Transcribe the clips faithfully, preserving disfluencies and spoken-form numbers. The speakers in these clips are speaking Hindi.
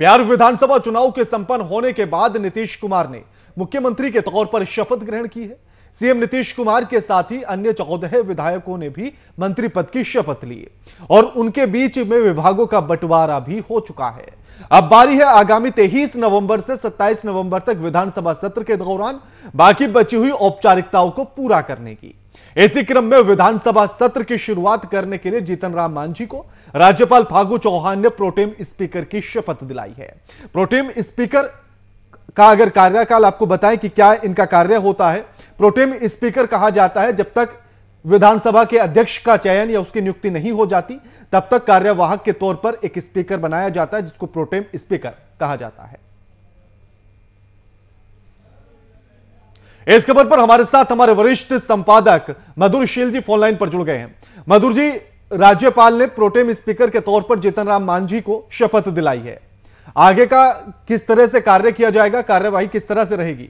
बिहार विधानसभा चुनाव के संपन्न होने के बाद नीतीश कुमार ने मुख्यमंत्री के तौर पर शपथ ग्रहण की है। सीएम नीतीश कुमार के साथ ही अन्य चौदह विधायकों ने भी मंत्री पद की शपथ ली और उनके बीच में विभागों का बंटवारा भी हो चुका है। अब बारी है आगामी तेईस नवंबर से सत्ताईस नवंबर तक विधानसभा सत्र के दौरान बाकी बची हुई औपचारिकताओं को पूरा करने की। इसी क्रम में विधानसभा सत्र की शुरुआत करने के लिए जीतन राम मांझी को राज्यपाल फागू चौहान ने प्रोटेम स्पीकर की शपथ दिलाई है। प्रोटेम स्पीकर का अगर कार्यकाल आपको बताएं कि क्या इनका कार्य होता है। प्रोटेम स्पीकर कहा जाता है जब तक विधानसभा के अध्यक्ष का चयन या उसकी नियुक्ति नहीं हो जाती तब तक कार्यवाहक के तौर पर एक स्पीकर बनाया जाता है जिसको प्रोटेम स्पीकर कहा जाता है। इस खबर पर हमारे साथ हमारे वरिष्ठ संपादक मधुरशील जी फोनलाइन पर जुड़ गए हैं। मधुर जी, राज्यपाल ने प्रोटेम स्पीकर के तौर पर जीतन राम मांझी को शपथ दिलाई है। आगे का किस तरह से कार्य किया जाएगा, कार्यवाही किस तरह से रहेगी?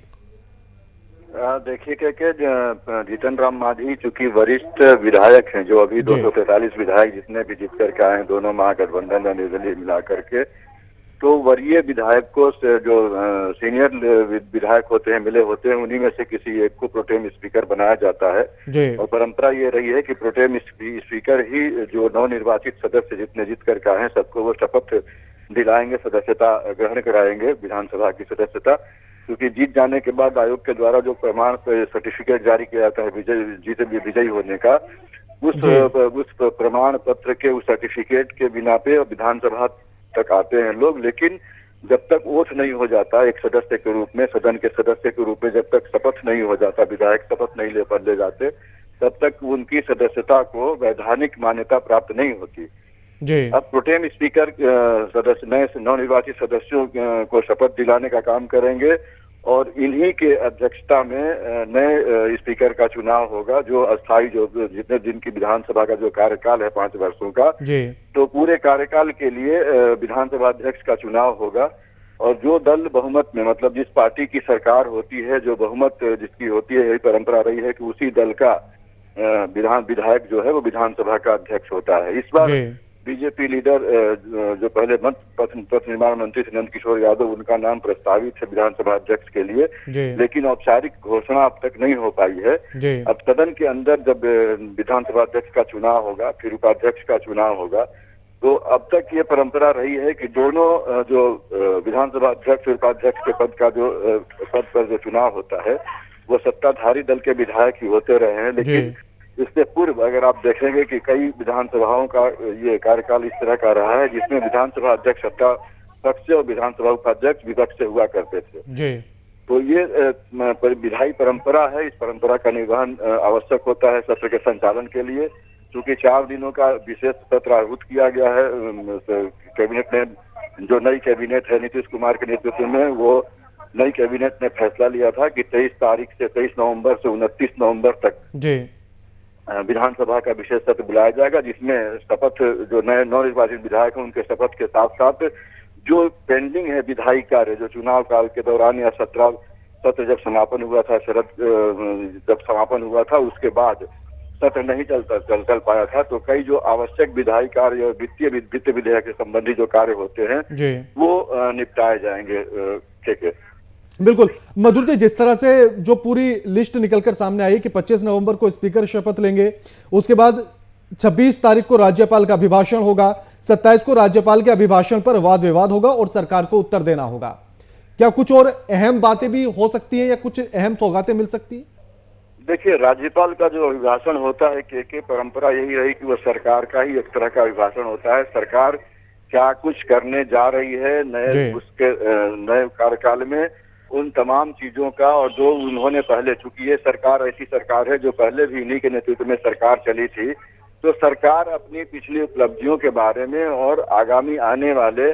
देखिए के जीतन राम मांझी चूंकि वरिष्ठ विधायक हैं, जो अभी दो सौ तैतालीस विधायक जितने भी जीत करके आए हैं दोनों महागठबंधन और निर्दलीय मिला करके, तो वरीय विधायक को जो सीनियर विधायक होते हैं मिले होते हैं उन्हीं में से किसी एक को प्रोटेम स्पीकर बनाया जाता है। और परंपरा ये रही है कि प्रोटेम स्पीकर ही जो नवनिर्वाचित सदस्य जितने जीत करके आए हैं सबको वो शपथ दिलाएंगे, सदस्यता ग्रहण कराएंगे विधानसभा की सदस्यता। क्योंकि जीत जाने के बाद आयोग के द्वारा जो प्रमाण सर्टिफिकेट जारी किया जाता है विजय जीत विजयी होने का, उस उस प्रमाण पत्र के उस सर्टिफिकेट के बिना पे विधानसभा तक आते हैं लोग। लेकिन जब तक ओथ नहीं हो जाता एक सदस्य के रूप में, सदन के सदस्य के रूप में जब तक शपथ नहीं हो जाता, विधायक शपथ नहीं ले पर ले जाते, तब तक उनकी सदस्यता को वैधानिक मान्यता प्राप्त नहीं होती। जी। अब प्रोटेम स्पीकर सदस्य नए नवनिर्वाचित सदस्यों को शपथ दिलाने का काम करेंगे और इन्हीं के अध्यक्षता में नए स्पीकर का चुनाव होगा, जो अस्थायी जो जितने दिन की विधानसभा का जो कार्यकाल है पांच वर्षों का, जी। तो पूरे कार्यकाल के लिए विधानसभा अध्यक्ष का चुनाव होगा। और जो दल बहुमत में, मतलब जिस पार्टी की सरकार होती है, जो बहुमत जिसकी होती है, यही परंपरा रही है कि उसी दल का विधान विधायक जो है वो विधानसभा का अध्यक्ष होता है। इस बार बीजेपी लीडर जो पहले पथ निर्माण मंत्री थे नंद किशोर यादव, उनका नाम प्रस्तावित है विधानसभा अध्यक्ष के लिए, लेकिन औपचारिक घोषणा अब तक नहीं हो पाई है। अब सदन के अंदर जब विधानसभा अध्यक्ष का चुनाव होगा, फिर उपाध्यक्ष का चुनाव होगा, तो अब तक ये परंपरा रही है कि दोनों जो विधानसभा अध्यक्ष और उपाध्यक्ष के पद का जो पद पर जो चुनाव होता है वो सत्ताधारी दल के विधायक ही होते रहे हैं। लेकिन इससे पूर्व अगर आप देखेंगे कि कई विधानसभाओं का ये कार्यकाल इस तरह का रहा है जिसमें विधानसभा अध्यक्ष सत्ता पक्ष से और विधानसभा उपाध्यक्ष विपक्ष से हुआ करते थे। जी। तो ये विधायी परंपरा है, इस परंपरा का निर्वहन आवश्यक होता है सत्र के संचालन के लिए। क्योंकि चार दिनों का विशेष सत्र आहूत किया गया है कैबिनेट ने, जो नई कैबिनेट है नीतीश कुमार के नेतृत्व में, वो नई कैबिनेट ने फैसला लिया था कि तेईस तारीख से तेईस नवंबर से उनतीस नवंबर तक जी विधानसभा का विशेष सत्र बुलाया जाएगा, जिसमें शपथ जो नए नवनिर्वाचित विधायक हैं उनके शपथ के साथ साथ जो पेंडिंग है विधायी कार्य, जो चुनाव काल के दौरान या सत्रह सत्र जब समापन हुआ था, शरद जब समापन हुआ था उसके बाद सत्र नहीं चलता चल चल पाया था, तो कई जो आवश्यक विधायी कार्य और वित्तीय वित्त विधेयक से संबंधी जो कार्य होते हैं वो निपटाए जाएंगे। ठीक है, बिल्कुल। मधुर जी, जिस तरह से जो पूरी लिस्ट निकलकर सामने आई कि पच्चीस नवंबर को स्पीकर शपथ लेंगे, उसके बाद छब्बीस तारीख को राज्यपाल का अभिभाषण होगा, सत्ताईस को राज्यपाल के अभिभाषण पर वाद विवाद होगा और सरकार को उत्तर देना होगा। क्या कुछ और अहम बातें भी हो सकती है या कुछ अहम सौगातें मिल सकती है? देखिए, राज्यपाल का जो अभिभाषण होता है के के परंपरा यही रही कि वो सरकार का ही एक तरह का अभिभाषण होता है। सरकार क्या कुछ करने जा रही है नए उसके नए कार्यकाल में, उन तमाम चीजों का, और जो उन्होंने पहले, चूंकि ये सरकार ऐसी सरकार है जो पहले भी इन्हीं के नेतृत्व में सरकार चली थी, तो सरकार अपनी पिछली उपलब्धियों के बारे में और आगामी आने वाले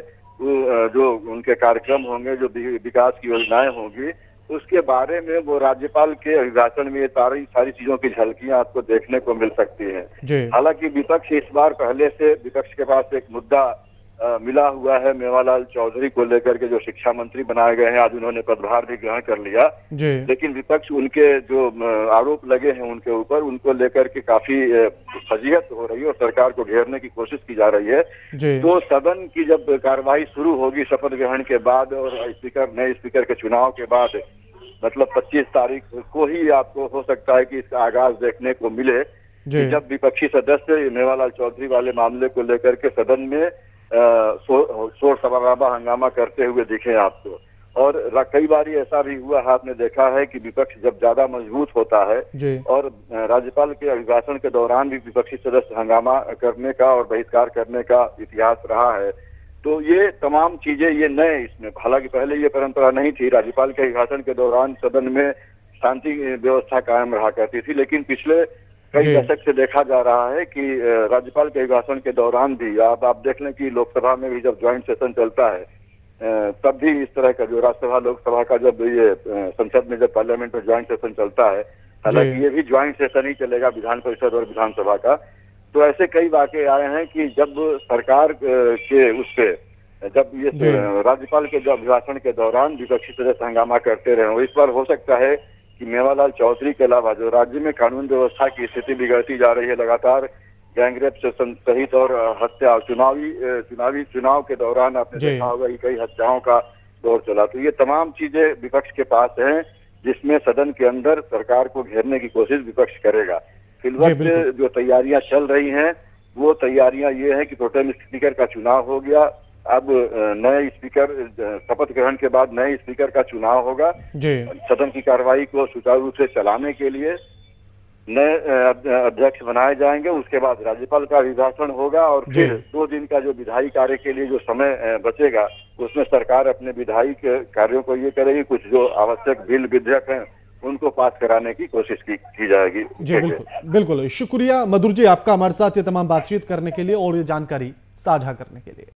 जो उनके कार्यक्रम होंगे, जो विकास की योजनाएं होंगी, उसके बारे में वो राज्यपाल के अभिभाषण में ये सारी सारी चीजों की झलकियां आपको देखने को मिल सकती है। हालांकि विपक्ष इस बार पहले से, विपक्ष के पास एक मुद्दा अ, मिला हुआ है मेवालाल चौधरी को लेकर के, जो शिक्षा मंत्री बनाए गए हैं। आज उन्होंने पदभार भी ग्रहण कर लिया, जी। लेकिन विपक्ष उनके जो अ, आरोप लगे हैं उनके ऊपर, उनको लेकर के काफी अ, फजीहत हो रही है और सरकार को घेरने की कोशिश की जा रही है। जी। तो सदन की जब कार्रवाई शुरू होगी शपथ ग्रहण के बाद और स्पीकर नए स्पीकर के चुनाव के बाद, मतलब पच्चीस तारीख को ही आपको हो सकता है कि इसका आगाज देखने को मिले, कि जब विपक्षी सदस्य मेवालाल चौधरी वाले मामले को लेकर के सदन में शोर शराबा हंगामा करते हुए दिखे आपको। और कई बार ऐसा भी हुआ है, आपने देखा है कि विपक्ष जब ज्यादा मजबूत होता है और राज्यपाल के अभिभाषण के दौरान भी विपक्षी सदस्य हंगामा करने का और बहिष्कार करने का इतिहास रहा है। तो ये तमाम चीजें ये नए इसमें, हालांकि पहले ये परंपरा नहीं थी, राज्यपाल के अभिभाषण के दौरान सदन में शांति व्यवस्था कायम रहा करती थी, लेकिन पिछले कई दशक से देखा जा रहा है कि राज्यपाल के अभिभाषण के दौरान भी, आप आप देख लें कि लोकसभा में भी जब ज्वाइंट सेशन चलता है तब भी इस तरह का, जो राज्यसभा लोकसभा का जब ये संसद में जब पार्लियामेंट में ज्वाइंट सेशन चलता है, हालांकि ये भी ज्वाइंट सेशन ही चलेगा विधान परिषद और विधानसभा का। तो ऐसे कई वाकये आए हैं कि जब सरकार के उससे, जब ये राज्यपाल के जो अभिभाषण के दौरान विपक्षी सदस्य हंगामा करते रहे। इस बार हो सकता है कि मेवालाल चौधरी के अलावा जो राज्य में कानून व्यवस्था की स्थिति बिगड़ती जा रही है, लगातार गैंगरेप से सहित और हत्या, चुनावी चुनावी चुनाव के दौरान आपने देखा होगा कि कई हत्याओं का दौर चला। तो ये तमाम चीजें विपक्ष के पास हैं, जिसमें सदन के अंदर सरकार को घेरने की कोशिश विपक्ष करेगा। फिलहाल जो तैयारियां चल रही हैं वो तैयारियां ये है कि प्रोटेम स्पीकर का चुनाव हो गया, अब नए स्पीकर, शपथ ग्रहण के बाद नए स्पीकर का चुनाव होगा। सदन की कार्रवाई को सुचारू रूप से चलाने के लिए नए अध्यक्ष बनाए जाएंगे। उसके बाद राज्यपाल का अभिभाषण होगा और फिर दो दिन का जो विधायी कार्य के लिए जो समय बचेगा, उसमें सरकार अपने विधायी कार्यों को ये करेगी, कुछ जो आवश्यक बिल विधेयक हैं उनको पास कराने की कोशिश की, की जाएगी। जी बिल्कुल बिल्कुल, शुक्रिया मधुर जी आपका हमारे साथ ये तमाम बातचीत करने के लिए और ये जानकारी साझा करने के लिए।